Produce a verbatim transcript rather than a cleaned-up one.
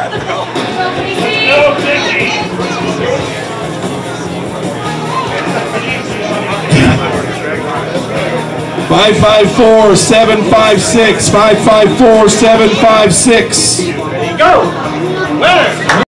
Five five four seven five six. Five five four seven five six. There you go. Winner.